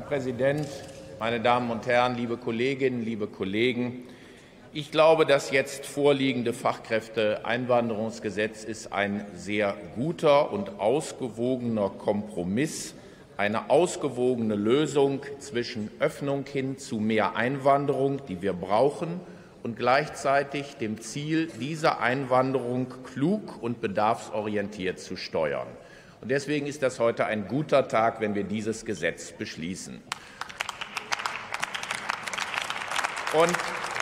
Präsident, meine Damen und Herren, liebe Kolleginnen, liebe Kollegen! Ich glaube, das jetzt vorliegende Fachkräfteeinwanderungsgesetz ist ein sehr guter und ausgewogener Kompromiss, eine ausgewogene Lösung zwischen Öffnung hin zu mehr Einwanderung, die wir brauchen, und gleichzeitig dem Ziel, diese Einwanderung klug und bedarfsorientiert zu steuern. Und deswegen ist das heute ein guter Tag, wenn wir dieses Gesetz beschließen. Und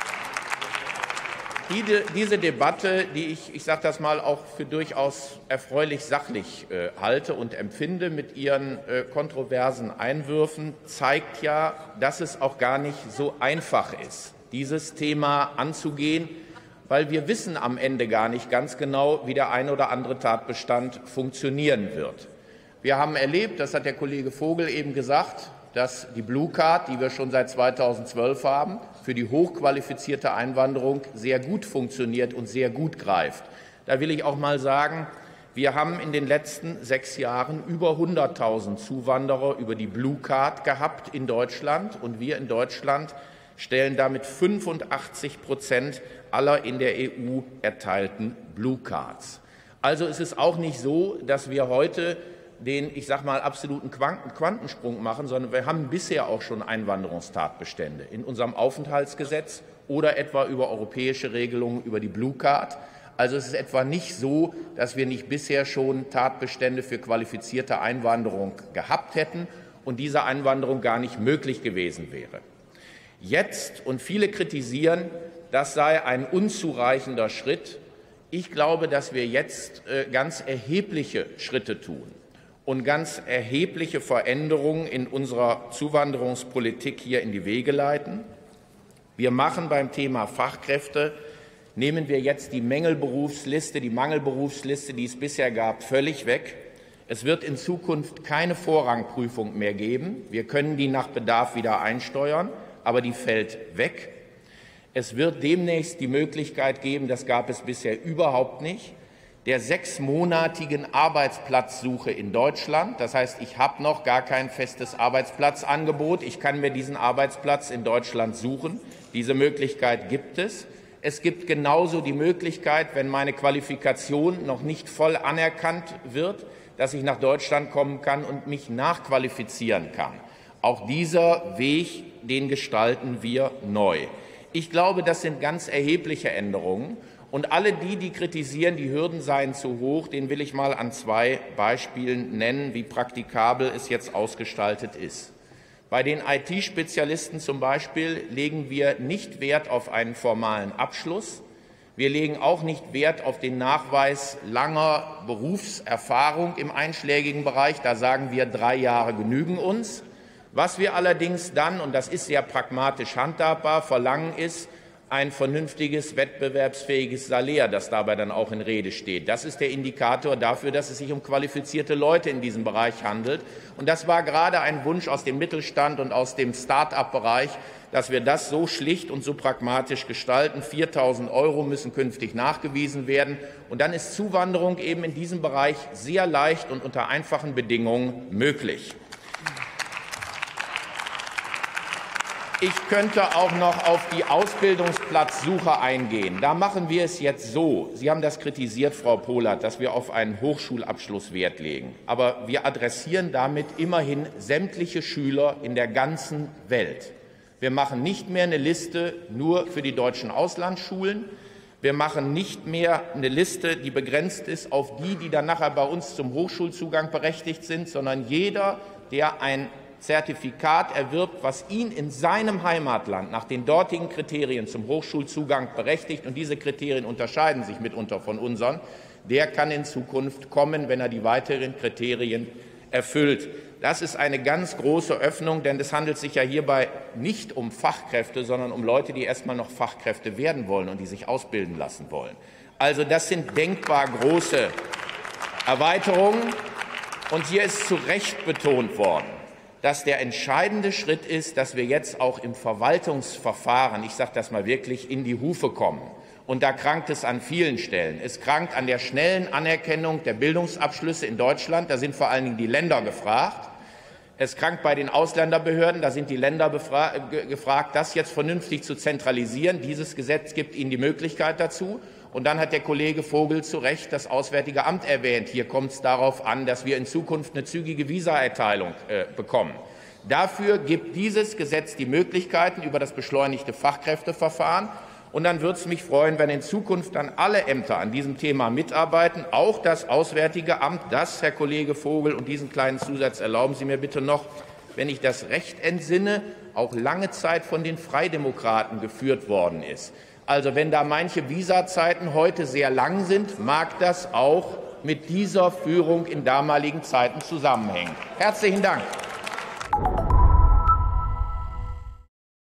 diese Debatte, die ich sage das mal, auch für durchaus erfreulich sachlich halte und empfinde, mit ihren kontroversen Einwürfen, zeigt ja, dass es auch gar nicht so einfach ist, dieses Thema anzugehen, weil wir wissen am Ende gar nicht ganz genau, wie der ein oder andere Tatbestand funktionieren wird. Wir haben erlebt, das hat der Kollege Vogel eben gesagt, dass die Blue Card, die wir schon seit 2012 haben, für die hochqualifizierte Einwanderung sehr gut funktioniert und sehr gut greift. Da will ich auch mal sagen, wir haben in den letzten 6 Jahren über 100.000 Zuwanderer über die Blue Card gehabt in Deutschland, und wir in Deutschland stellen damit 85% aller in der EU erteilten Blue Cards. Also ist es auch nicht so, dass wir heute den, ich sage mal, absoluten Quantensprung machen, sondern wir haben bisher auch schon Einwanderungstatbestände in unserem Aufenthaltsgesetz oder etwa über europäische Regelungen über die Blue Card. Also es ist etwa nicht so, dass wir nicht bisher schon Tatbestände für qualifizierte Einwanderung gehabt hätten und diese Einwanderung gar nicht möglich gewesen wäre. Jetzt, und viele kritisieren, das sei ein unzureichender Schritt. Ich glaube, dass wir jetzt ganz erhebliche Schritte tun und ganz erhebliche Veränderungen in unserer Zuwanderungspolitik hier in die Wege leiten. Wir machen beim Thema Fachkräfte, nehmen wir jetzt die Mangelberufsliste, die es bisher gab, völlig weg. Es wird in Zukunft keine Vorrangprüfung mehr geben. Wir können die nach Bedarf wieder einsteuern, aber die fällt weg. Es wird demnächst die Möglichkeit geben, das gab es bisher überhaupt nicht, der 6-monatigen Arbeitsplatzsuche in Deutschland. Das heißt, ich habe noch gar kein festes Arbeitsplatzangebot. Ich kann mir diesen Arbeitsplatz in Deutschland suchen. Diese Möglichkeit gibt es. Es gibt genauso die Möglichkeit, wenn meine Qualifikation noch nicht voll anerkannt wird, dass ich nach Deutschland kommen kann und mich nachqualifizieren kann. Auch dieser Weg, den gestalten wir neu. Ich glaube, das sind ganz erhebliche Änderungen. Und alle die kritisieren, die Hürden seien zu hoch, den will ich mal an 2 Beispielen nennen, wie praktikabel es jetzt ausgestaltet ist. Bei den IT-Spezialisten zum Beispiel legen wir nicht Wert auf einen formalen Abschluss. Wir legen auch nicht Wert auf den Nachweis langer Berufserfahrung im einschlägigen Bereich. Da sagen wir, 3 Jahre genügen uns. Was wir allerdings dann, und das ist sehr pragmatisch handhabbar, verlangen, ist ein vernünftiges, wettbewerbsfähiges Salär, das dabei dann auch in Rede steht. Das ist der Indikator dafür, dass es sich um qualifizierte Leute in diesem Bereich handelt. Und das war gerade ein Wunsch aus dem Mittelstand und aus dem Start-up-Bereich, dass wir das so schlicht und so pragmatisch gestalten. 4.000 € müssen künftig nachgewiesen werden. Und dann ist Zuwanderung eben in diesem Bereich sehr leicht und unter einfachen Bedingungen möglich. Ich könnte auch noch auf die Ausbildungsplatzsuche eingehen. Da machen wir es jetzt so. Sie haben das kritisiert, Frau Pohlert, dass wir auf einen Hochschulabschluss Wert legen. Aber wir adressieren damit immerhin sämtliche Schüler in der ganzen Welt. Wir machen nicht mehr eine Liste nur für die deutschen Auslandsschulen. Wir machen nicht mehr eine Liste, die begrenzt ist auf die dann nachher bei uns zum Hochschulzugang berechtigt sind, sondern jeder, der ein Zertifikat erwirbt, was ihn in seinem Heimatland nach den dortigen Kriterien zum Hochschulzugang berechtigt, und diese Kriterien unterscheiden sich mitunter von unseren, der kann in Zukunft kommen, wenn er die weiteren Kriterien erfüllt. Das ist eine ganz große Öffnung, denn es handelt sich ja hierbei nicht um Fachkräfte, sondern um Leute, die erst mal noch Fachkräfte werden wollen und die sich ausbilden lassen wollen. Also das sind denkbar große Erweiterungen. Und hier ist zu Recht betont worden, dass der entscheidende Schritt ist, dass wir jetzt auch im Verwaltungsverfahren, ich sage das mal wirklich, in die Hufe kommen. Und da krankt es an vielen Stellen. Es krankt an der schnellen Anerkennung der Bildungsabschlüsse in Deutschland. Da sind vor allen Dingen die Länder gefragt. Es krankt bei den Ausländerbehörden. Da sind die Länder gefragt, das jetzt vernünftig zu zentralisieren. Dieses Gesetz gibt ihnen die Möglichkeit dazu. Und dann hat der Kollege Vogel zu Recht das Auswärtige Amt erwähnt. Hier kommt es darauf an, dass wir in Zukunft eine zügige Visaerteilung bekommen. Dafür gibt dieses Gesetz die Möglichkeiten über das beschleunigte Fachkräfteverfahren. Und dann würde es mich freuen, wenn in Zukunft dann alle Ämter an diesem Thema mitarbeiten, auch das Auswärtige Amt, das, Herr Kollege Vogel, und diesen kleinen Zusatz erlauben Sie mir bitte noch, wenn ich das recht entsinne, auch lange Zeit von den Freidemokraten geführt worden ist. Also wenn da manche Visazeiten heute sehr lang sind, mag das auch mit dieser Führung in damaligen Zeiten zusammenhängen. Herzlichen Dank.